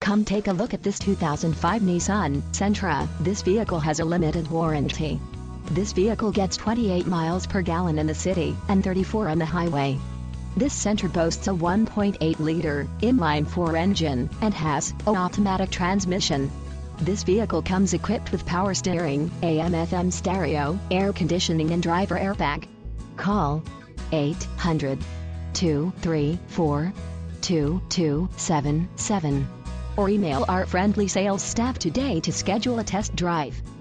Come take a look at this 2005 Nissan Sentra. This vehicle has a limited warranty. This vehicle gets 28 miles per gallon in the city and 34 on the highway. This Sentra boasts a 1.8-liter inline-4 engine and has an automatic transmission. This vehicle comes equipped with power steering, AM/FM stereo, air conditioning and driver airbag. Call 800-234-2277 or email our friendly sales staff today to schedule a test drive.